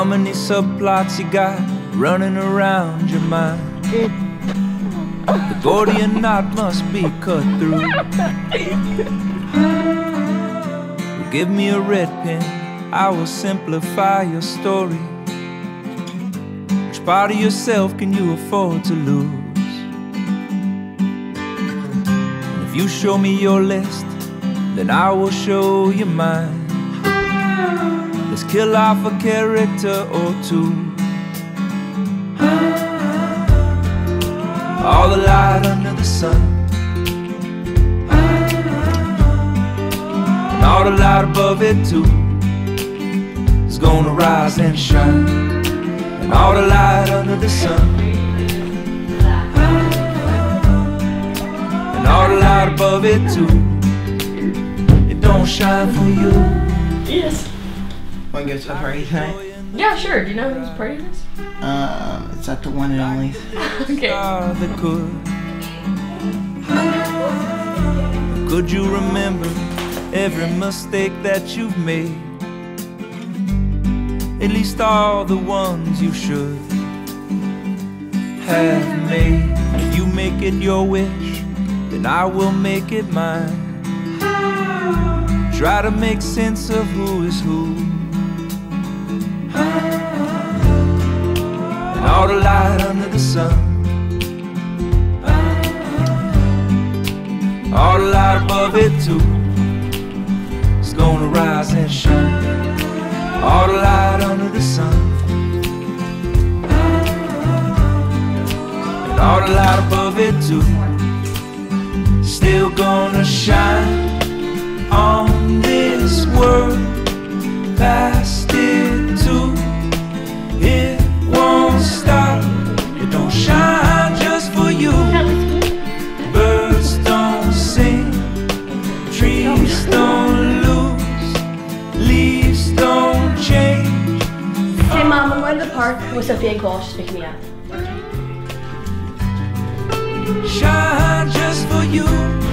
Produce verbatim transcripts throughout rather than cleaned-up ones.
many subplots you got running around your mind? The Gordian knot must be cut through. Well, give me a red pen, I will simplify your story. Which part of yourself can you afford to lose? And if you show me your list, then I will show you mine. Let's kill off a character or two. All the light under the sun, and all the light above it too, is gonna rise and shine. And all the light under the sun, and all the light above it too, it don't shine for you. Yes. Want to go to the party tonight? Yeah, sure. Do you know whose party it is? Um, it's at the one and only. Okay. Could you remember every mistake that you've made? At least all the ones you should have made. If you make it your wish, then I will make it mine. Try to make sense of who is who. And all the light under the sun, all the light above it too, is gonna rise and shine. All the light under the sun, and all the light above it too, still gonna shine on this world. Past it too, it won't stop. It don't shine just for you. Birds don't sing, trees don't lose, leaves don't change. Hey Mom, I'm going to the park with Sophia and Cole. She's picking me up. Shine just for you.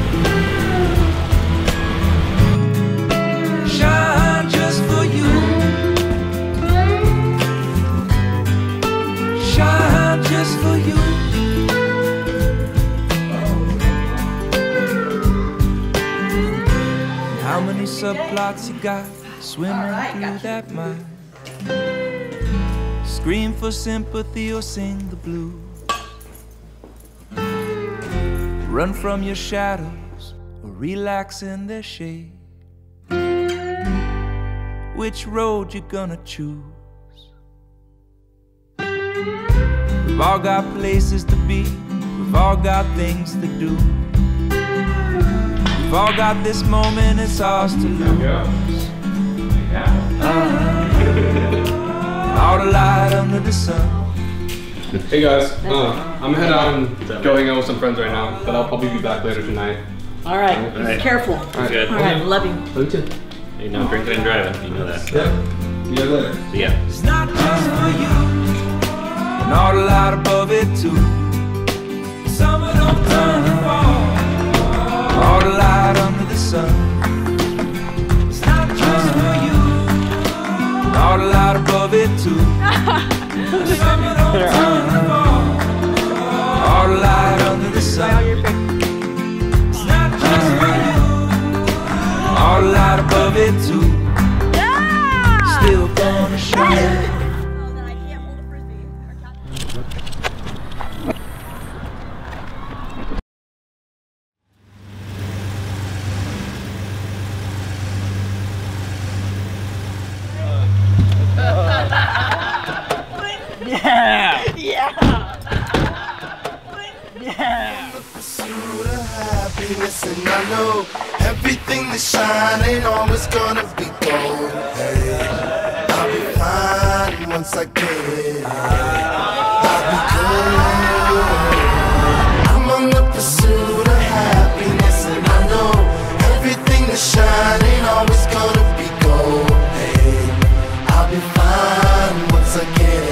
Shine just for you. Shine just for you. How many subplots you got swimming right, through gotcha. That mind? Scream for sympathy or sing the blues. Run from your shadows or relax in their shade. Which road you gonna choose? We've all got places to be, we've all got things to do. We've all got this moment, it's ours to lose. uh, All the light under the sun. Hey guys, uh, I'm head out and go hang out with some friends right now, but I'll probably be back later tonight. All right, all right. Careful. All right, good. All right, love you. Love you too. Hey, no drinking and driving, you know that. Yeah. See you guys later. See ya. It's not just for you, and all the light above it too. Summer don't turn to fall. All the light under the sun. It's not just for you, and all the light above it too. Summer don't turn to fall. All the light under the sun. It's not just for you, all the light above it too. Yeah! Still gonna shine. Yeah! Yeah! Yeah! Pursuit of happiness, and I know everything that shine ain't always gonna be gold. Hey, I'll be fine once I get it. I'll be good. I'm on the pursuit of happiness, and I know everything that shine ain't always gonna be gold. Hey, I'll be fine once I get it.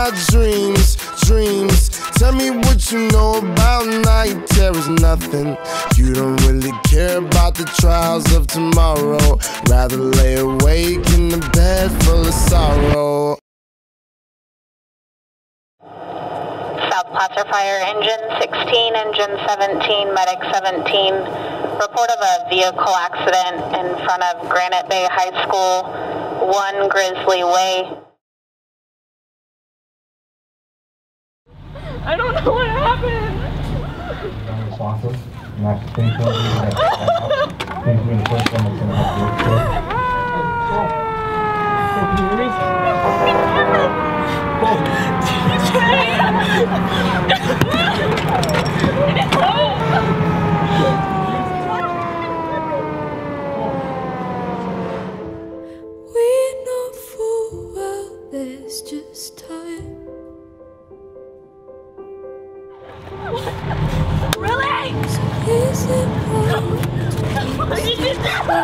my dreams, dreams. Tell me what you know about night terrors, nothing. You don't really care about the trials of tomorrow. Rather lay awake in the bed full of sorrow. South Placer Fire, engine sixteen, engine seventeen, medic seventeen. Report of a vehicle accident in front of Granite Bay High School, one Grizzly Way. I don't know what happened. Unresponsive. And that's the thing for you that things being the first one that's going to help you. We know full well there's just time. Really? Is it wrong What did you do?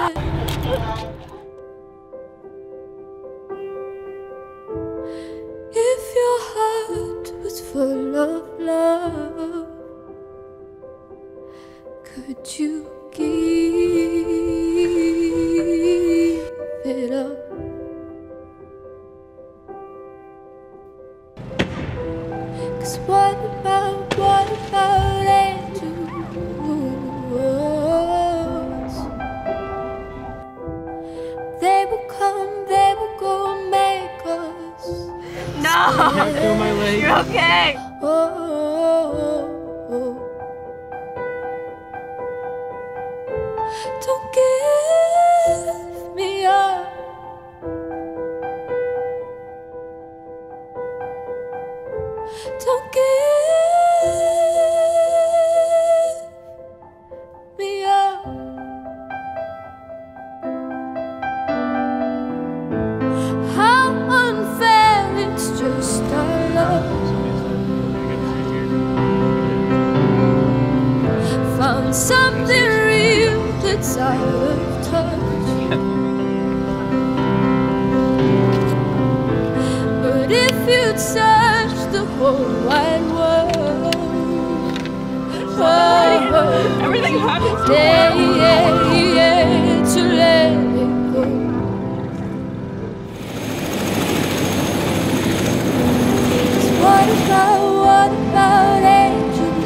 if your heart was full of love? Could you give it up? 'Cause what about, what about angels? They will come, they will go make us. No! You're okay! Oh, oh, oh. Don't give me up. Don't give me up. How unfair, it's just our love. Found something real that's out of touch. But if you'd search the whole wide world, oh, Everything happens to yeah, yeah, yeah, to let it go. 'Cause what about, what about angels?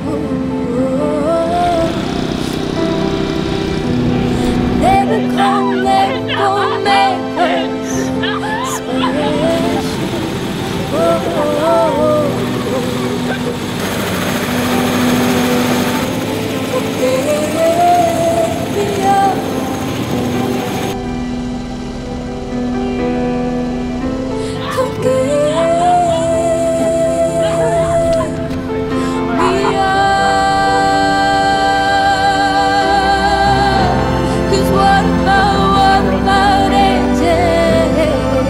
They will come, they will make us special. Oh, oh, oh, oh. Give me up. Don't give me up. 'Cause what about, what about angels?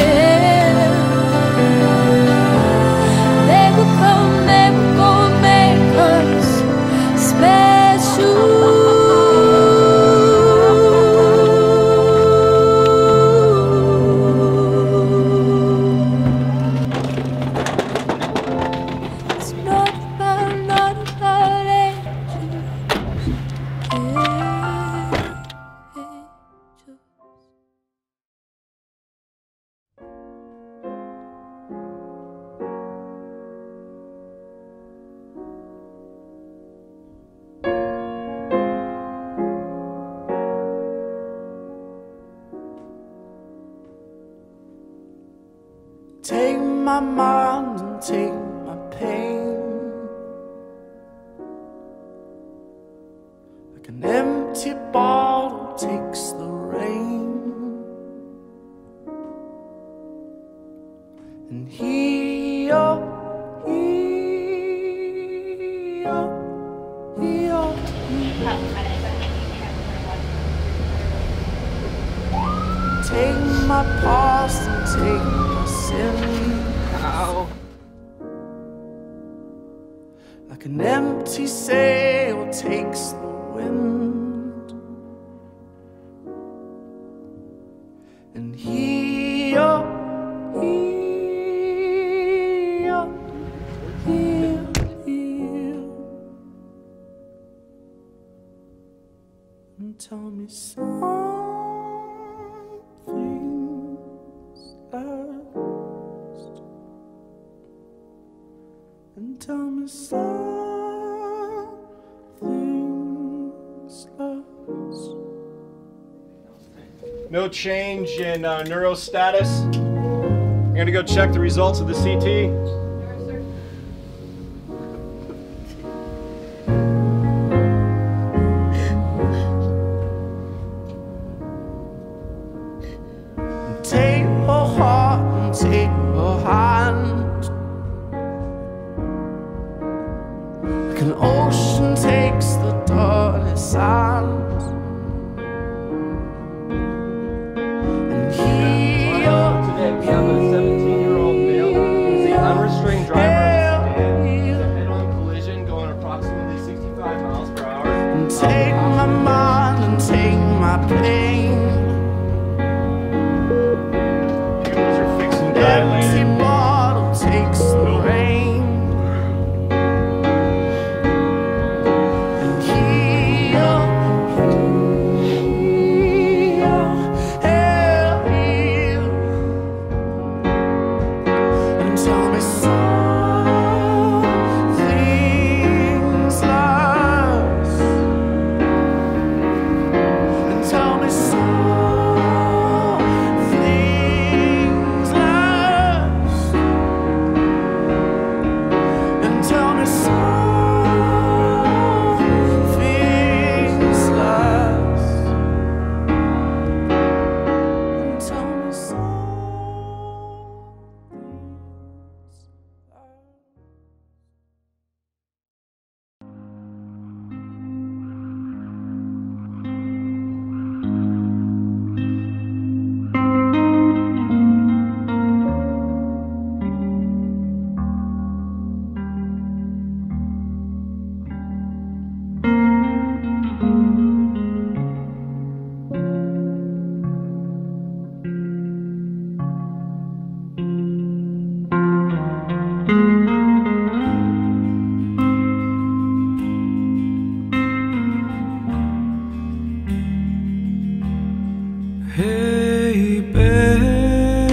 They will come, they will go make us special. It's not about, not about angels. Angels. Take my mind and take my pain, like an empty bottle takes the rain. And heal, heal, heal, take my past and take my sin. Ow. Like an empty sail takes the wind. And heal, heal. No change in uh, neuro status. I'm gonna go check the results of the C T. Take her heart and take her hand, like an ocean takes the dirty sand. And here today we have a seventeen-year-old male. He's an unrestrained driver of a sedan. He's a head-on collision going approximately sixty-five miles per hour. and take my mind and take my pain. Empty bottle takes the rain. And heal, heal, hell, heal. And tell me something's lost. And tell me something. Hey babe,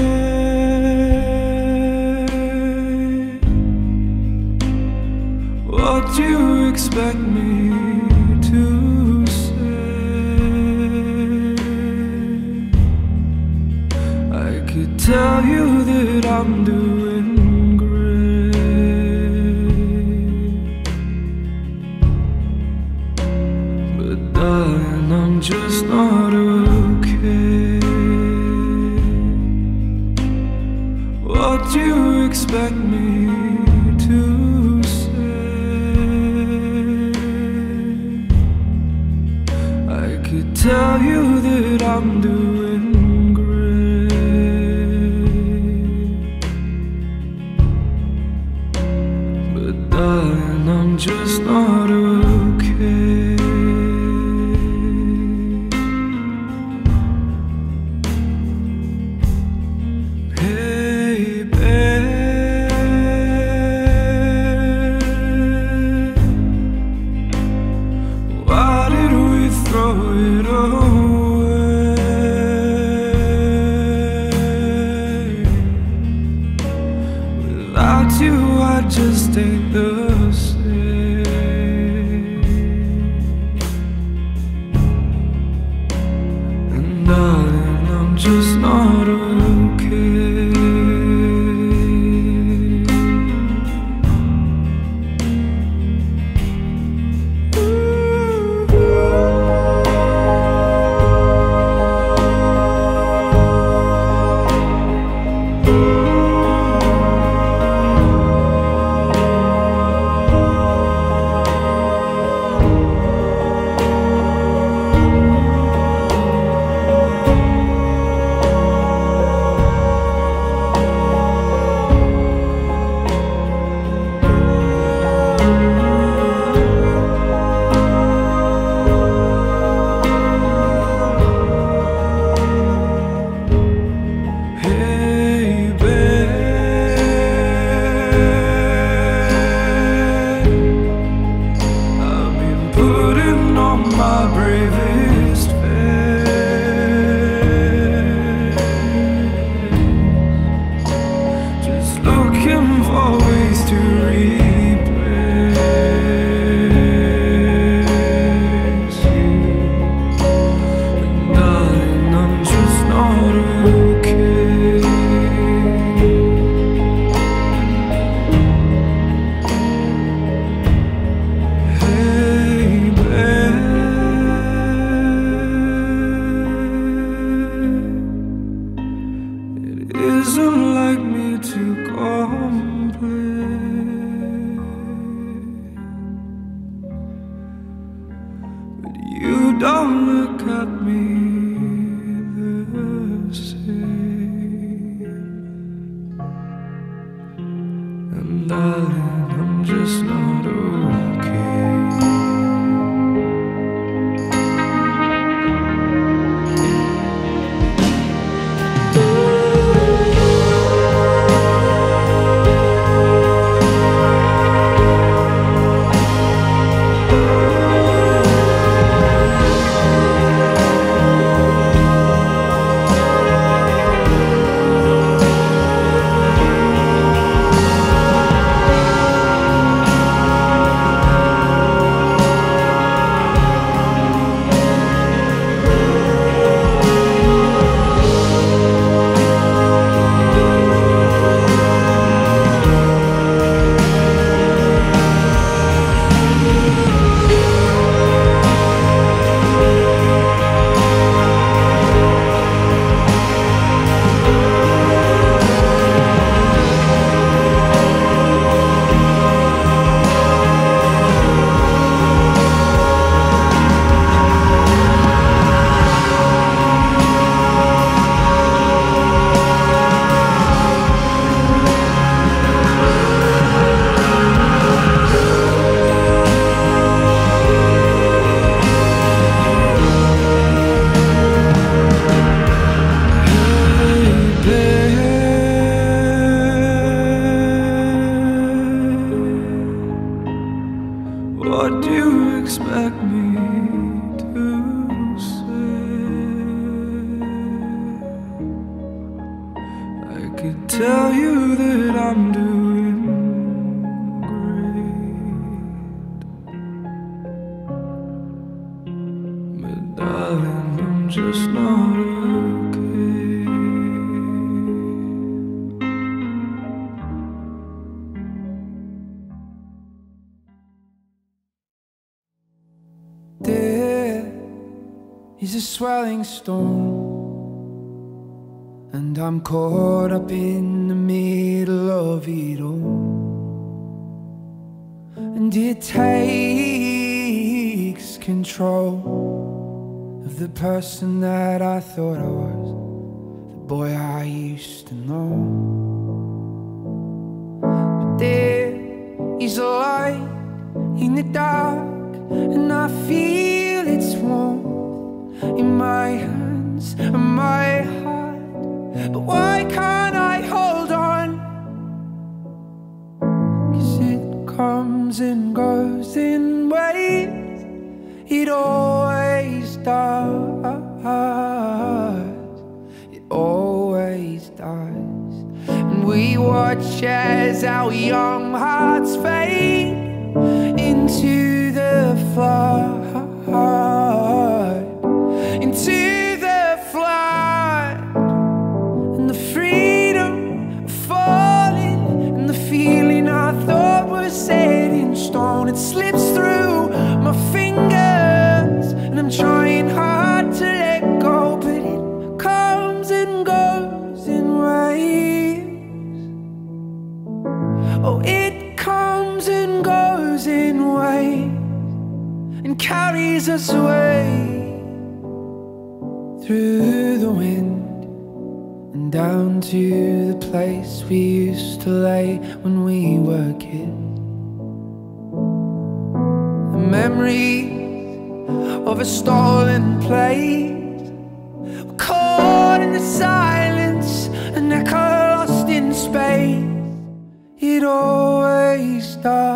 what do you expect me to say? I could tell you that I'm doing great, but darling, I'm just not okay. What do you expect me to say? I could tell you that I'm doing great, but darling, I'm just not okay. Without you, I just ain't the same. And darling, I'm just not okay. could tell you that I'm doing great, but darling, I'm just not okay. There is a swelling storm, and I'm caught up in the middle of it all. And it takes control of the person that I thought I was, the boy I used to know. But there is a light in the dark, and I feel its warmth in my hands and my heart. But why can't I hold on? 'Cause it comes and goes in waves. It always does. It always does. And we watch as our young hearts fade into the flood. Into the flood. And the freedom of falling, and the feeling I thought was set in stone, it slips through my fingers, and I'm trying hard to let go, but it comes and goes in waves. Oh, it comes and goes in waves, and carries us away through the wind and down to the place we used to lay when we were kids. The memories of a stolen place, caught in the silence, an echo lost in space. It always does.